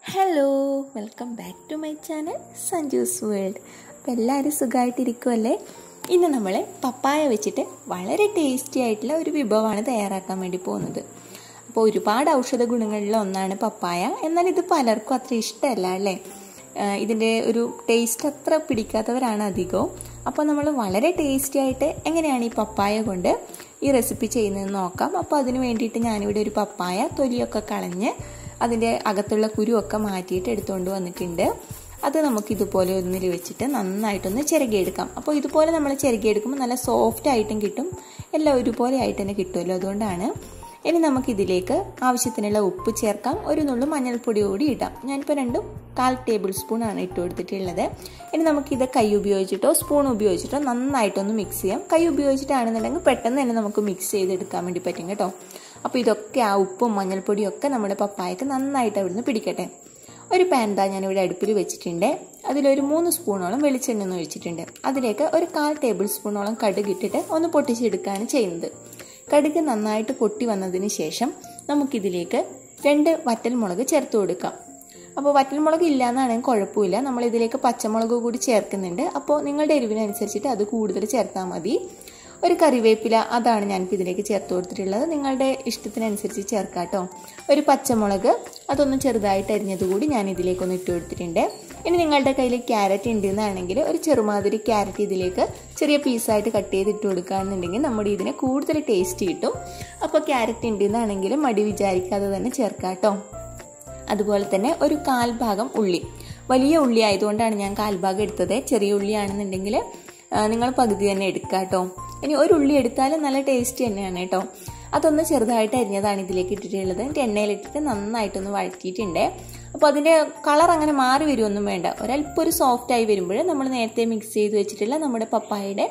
Hello, welcome back to my channel Sanju's world. അപ്പോൾ എല്ലാവരും സുഖമായിട്ടിരിക്കുമല്ലേ? ഇന്ന് നമ്മൾ പപ്പായ വെച്ചിട്ട് വളരെ ടേസ്റ്റി ആയിട്ടുള്ള ഒരു വിഭവമാണ് തയ്യാറാക്കാൻ വേണ്ടി പോകുന്നത്. അപ്പോൾ ഒരുപാട് ഔഷധ ഗുണങ്ങളുള്ള ഒന്നാണ് പപ്പായ. എന്നാൽ ഇത് പലർക്കും അത്ര ഇഷ്ടമല്ല അല്ലേ? ഇതിൻ്റെ ഒരു ടേസ്റ്റ് അത്ര പിടിക്കാത്തവരാണ് അധികവും. അപ്പോൾ നമ്മൾ വളരെ ടേസ്റ്റി ആയിട്ട് എങ്ങനെയാണ് ഈ പപ്പായ കൊണ്ട് ഈ റെസിപ്പി ചെയ്യുന്നതെന്ന് നോക്കാം. അപ്പോൾ അതിന് വേണ്ടിയിട്ട് ഞാനിവിടെ ഒരു പപ്പായ തൊലിയൊക്കെ കളഞ്ഞ് അതിൻ്റെ അകത്തുള്ള കുരുവൊക്കെ മാറ്റിയിട്ട് എടുത്തുകൊണ്ട് വന്നിട്ടുണ്ട്. അത് നമുക്കിതുപോലെ ഒന്നിൽ വെച്ചിട്ട് നന്നായിട്ടൊന്ന് ചിരകിയെടുക്കാം. അപ്പോൾ ഇതുപോലെ നമ്മൾ ചിരകിയെടുക്കുമ്പോൾ നല്ല സോഫ്റ്റ് ആയിട്ടും കിട്ടും, എല്ലാം ഒരുപോലെ ആയിട്ട് തന്നെ കിട്ടുമല്ലോ, അതുകൊണ്ടാണ്. ഇനി നമുക്കിതിലേക്ക് ആവശ്യത്തിനുള്ള ഉപ്പ് ചേർക്കാം, ഒരു നുള്ളു മഞ്ഞൾപ്പൊടി കൂടി ഇടാം. ഞാനിപ്പോൾ 1/4 ടേബിൾ സ്പൂണാണ് ഇട്ട് കൊടുത്തിട്ടുള്ളത്. ഇനി നമുക്കിത് കൈ ഉപയോഗിച്ചിട്ടോ സ്പൂൺ ഉപയോഗിച്ചിട്ടോ നന്നായിട്ടൊന്ന് മിക്സ് ചെയ്യാം. കൈ ഉപയോഗിച്ചിട്ടാണെന്നുണ്ടെങ്കിൽ പെട്ടെന്ന് തന്നെ നമുക്ക് മിക്സ് ചെയ്തെടുക്കാൻ വേണ്ടി പറ്റും കേട്ടോ. അപ്പോൾ ഇതൊക്കെ ആ ഉപ്പും മഞ്ഞൾപ്പൊടിയും ഒക്കെ നമ്മുടെ പപ്പായക്ക് നന്നായിട്ട് അവിടുന്ന് പിടിക്കട്ടെ. ഒരു പാൻ ഞാനിവിടെ അടുപ്പിൽ വെച്ചിട്ടുണ്ട്. അതിലൊരു 3 സ്പൂണോളം വെളിച്ചെണ്ണ ഒന്ന് ഒഴിച്ചിട്ടുണ്ട്. അതിലേക്ക് ഒരു 1/4 ടേബിൾ സ്പൂണോളം കടുക് ഇട്ടിട്ട് ഒന്ന് പൊട്ടിച്ചെടുക്കുകയാണ് ചെയ്യുന്നത്. കടുക് നന്നായിട്ട് പൊട്ടി വന്നതിന് ശേഷം നമുക്കിതിലേക്ക് 2 വറ്റൽമുളക് ചേർത്ത് കൊടുക്കാം. അപ്പോൾ വറ്റൽമുളക് ഇല്ലയെന്നാണെങ്കിൽ കുഴപ്പമില്ല, നമ്മളിതിലേക്ക് പച്ചമുളക് കൂടി ചേർക്കുന്നുണ്ട്. അപ്പോൾ നിങ്ങളുടെ എരിവിനനുസരിച്ചിട്ട് അത് കൂടുതൽ ചേർത്താൽ മതി. ഒരു കറിവേപ്പില, അതാണ് ഞാനിപ്പോൾ ഇതിലേക്ക് ചേർത്ത് കൊടുത്തിട്ടുള്ളത്. നിങ്ങളുടെ ഇഷ്ടത്തിനനുസരിച്ച് ചേർക്കാം കേട്ടോ. ഒരു പച്ചമുളക്, അതൊന്ന് ചെറുതായിട്ട് അരിഞ്ഞത് കൂടി ഞാൻ ഇതിലേക്കൊന്ന് ഇട്ട് കൊടുത്തിട്ടുണ്ട്. ഇനി നിങ്ങളുടെ കയ്യിൽ ക്യാരറ്റ് ഉണ്ടെന്നാണെങ്കിൽ ഒരു ചെറുമാതിരി ക്യാരറ്റ് ഇതിലേക്ക് ചെറിയ പീസായിട്ട് കട്ട് ചെയ്ത് ഇട്ട് കൊടുക്കുകയാണെന്നുണ്ടെങ്കിൽ നമ്മുടെ ഇതിന് കൂടുതൽ ടേസ്റ്റ് കിട്ടും. അപ്പോൾ ക്യാരറ്റ് ഉണ്ടെന്നാണെങ്കിൽ മടി വിചാരിക്കാതെ തന്നെ ചേർക്കാം കേട്ടോ. അതുപോലെ തന്നെ ഒരു 1/4 ഭാഗം ഉള്ളി, വലിയ ഉള്ളി ആയതുകൊണ്ടാണ് ഞാൻ 1/4 ഭാഗം എടുത്തത്. ചെറിയ ഉള്ളിയാണെന്നുണ്ടെങ്കിൽ നിങ്ങൾ പകുതി തന്നെ എടുക്കുക കേട്ടോ. ഇനി ഒരു ഉള്ളി എടുത്താലും നല്ല ടേസ്റ്റ് തന്നെയാണ് കേട്ടോ. അതൊന്ന് ചെറുതായിട്ട് അരിഞ്ഞതാണ് ഇതിലേക്ക് ഇട്ടിട്ടുള്ളത്. എണ്ണയിലിട്ടിട്ട് നന്നായിട്ടൊന്ന് വഴറ്റിയിട്ടുണ്ട്. അപ്പോൾ അതിൻ്റെ കളർ അങ്ങനെ മാറി വരുമൊന്നും വേണ്ട. ഒരല്പം ഒരു സോഫ്റ്റായി വരുമ്പോൾ നമ്മൾ നേരത്തെ മിക്സ് ചെയ്ത് വെച്ചിട്ടുള്ള നമ്മുടെ പപ്പായയുടെ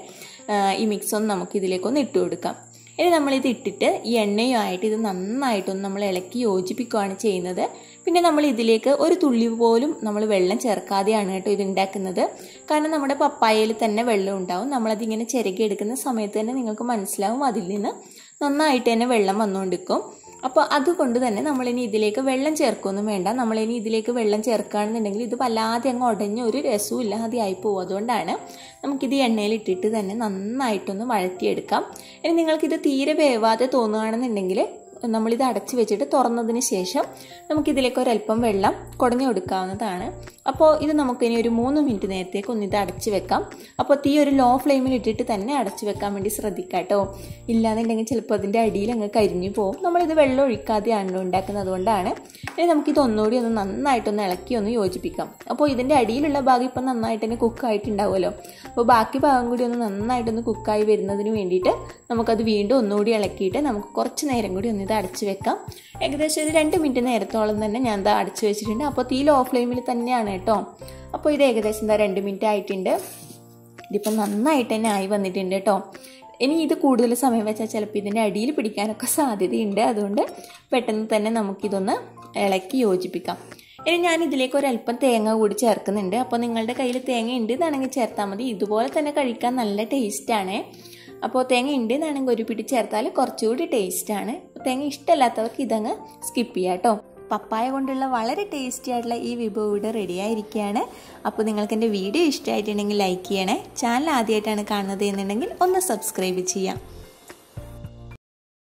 ഈ മിക്സ് ഒന്ന് നമുക്ക് ഇതിലേക്കൊന്ന് ഇട്ട് കൊടുക്കാം. ഇനി നമ്മളിത് ഇട്ടിട്ട് ഈ എണ്ണയുമായിട്ട് ഇത് നന്നായിട്ടൊന്ന് നമ്മൾ ഇളക്കി യോജിപ്പിക്കുകയാണ് ചെയ്യുന്നത്. പിന്നെ നമ്മൾ ഇതിലേക്ക് ഒരു തുള്ളി പോലും നമ്മൾ വെള്ളം ചേർക്കാതെയാണ് കേട്ടോ ഇത് ഉണ്ടാക്കുന്നത്. കാരണം നമ്മുടെ പപ്പായയിൽ തന്നെ വെള്ളം ഉണ്ടാവും. നമ്മളതിങ്ങനെ ചിരകി എടുക്കുന്ന സമയത്ത് തന്നെ നിങ്ങൾക്ക് മനസ്സിലാവും അതിൽ നിന്ന് നന്നായിട്ട് തന്നെ വെള്ളം വന്നുകൊണ്ടിരിക്കും. അപ്പോൾ അതുകൊണ്ട് തന്നെ നമ്മളിനി ഇതിലേക്ക് വെള്ളം ചേർക്കൊന്നും വേണ്ട. നമ്മളിനി ഇതിലേക്ക് വെള്ളം ചേർക്കുകയാണെന്നുണ്ടെങ്കിൽ ഇത് വല്ലാതെ അങ്ങ് ഉടഞ്ഞ ഒരു രസവും ഇല്ലാതെ ആയി പോകും. അതുകൊണ്ടാണ് നമുക്കിത് എണ്ണയിൽ ഇട്ടിട്ട് തന്നെ നന്നായിട്ടൊന്ന് വഴറ്റിയെടുക്കാം. ഇനി നിങ്ങൾക്കിത് തീരെ വേവാതെ തോന്നുകയാണെന്നുണ്ടെങ്കിൽ നമ്മളിത് അടച്ച് വെച്ചിട്ട് തുറന്നതിന് ശേഷം നമുക്കിതിലേക്ക് ഒരല്പം വെള്ളം കുടഞ്ഞു കൊടുക്കാവുന്നതാണ്. അപ്പോൾ ഇത് നമുക്കിനി ഒരു 3 മിനിറ്റ് നേരത്തേക്ക് ഒന്നിത് അടച്ച് വെക്കാം. അപ്പോൾ തീ ഒരു ലോ ഫ്ലെയിമിൽ ഇട്ടിട്ട് തന്നെ അടച്ച് വെക്കാൻ വേണ്ടി ശ്രദ്ധിക്കാം കേട്ടോ. ഇല്ലാന്നുണ്ടെങ്കിൽ ചിലപ്പോൾ അതിൻ്റെ അടിയിൽ അങ്ങ് കരിഞ്ഞു പോകും. നമ്മളിത് വെള്ളം ഒഴിക്കാതെയാണല്ലോ ഉണ്ടാക്കുന്നത്, അതുകൊണ്ടാണ്. ഇനി നമുക്കിത് ഒന്നുകൂടി ഒന്ന് നന്നായിട്ടൊന്ന് ഇളക്കി ഒന്ന് യോജിപ്പിക്കാം. അപ്പോൾ ഇതിൻ്റെ അടിയിലുള്ള ഭാഗം ഇപ്പം നന്നായിട്ട് തന്നെ കുക്കായിട്ടുണ്ടാവുമല്ലോ. അപ്പോൾ ബാക്കി ഭാഗം കൂടി ഒന്ന് നന്നായിട്ടൊന്ന് കുക്കായി വരുന്നതിന് വേണ്ടിയിട്ട് നമുക്കത് വീണ്ടും ഒന്നുകൂടി ഇളക്കിയിട്ട് നമുക്ക് കുറച്ച് നേരം കൂടി ഒന്ന് അടച്ചു വെക്കാം. ഏകദേശം ഒരു 2 മിനിറ്റ് നേരത്തോളം തന്നെ ഞാൻ ഇത് അടച്ചു വെച്ചിട്ടുണ്ട്. അപ്പോൾ തീ ലോ ഫ്ലെയിമിൽ തന്നെയാണ് കേട്ടോ. അപ്പോൾ ഇത് ഏകദേശം 2 മിനിറ്റ് ആയിട്ടുണ്ട്. ഇതിപ്പോൾ നന്നായിട്ട് തന്നെ ആയി വന്നിട്ടുണ്ട് കേട്ടോ. ഇനി ഇത് കൂടുതൽ സമയം വെച്ചാൽ ചിലപ്പോൾ ഇതിൻ്റെ അടിയിൽ പിടിക്കാനൊക്കെ സാധ്യതയുണ്ട്. അതുകൊണ്ട് പെട്ടെന്ന് തന്നെ നമുക്കിതൊന്ന് ഇളക്കി യോജിപ്പിക്കാം. ഇനി ഞാൻ ഇതിലേക്ക് ഒരല്പം തേങ്ങ കൂടി ചേർക്കുന്നുണ്ട്. അപ്പോൾ നിങ്ങളുടെ കയ്യിൽ തേങ്ങ ഉണ്ട് എന്നാണെങ്കിൽ ചേർത്താൽ മതി. ഇതുപോലെ തന്നെ കഴിക്കാൻ നല്ല ടേസ്റ്റാണ്. അപ്പോൾ തേങ്ങ ഉണ്ട് എന്നാണെങ്കിൽ ഒരു പിടി ചേർത്താൽ കുറച്ചുകൂടി ടേസ്റ്റാണ്. തേങ്ങ ഇഷ്ടമല്ലാത്തവർക്ക് ഇതങ്ങ് സ്കിപ്പ് ചെയ്യാം കേട്ടോ. പപ്പായ കൊണ്ടുള്ള വളരെ ടേസ്റ്റി ആയിട്ടുള്ള ഈ വിഭവം ഇവിടെ റെഡി ആയിരിക്കുകയാണ്. അപ്പോൾ നിങ്ങൾക്ക് എൻ്റെ വീഡിയോ ഇഷ്ടമായിട്ടുണ്ടെങ്കിൽ ലൈക്ക് ചെയ്യണേ. ചാനൽ ആദ്യമായിട്ടാണ് കാണുന്നത് എന്നുണ്ടെങ്കിൽ ഒന്ന് സബ്സ്ക്രൈബ് ചെയ്യാം.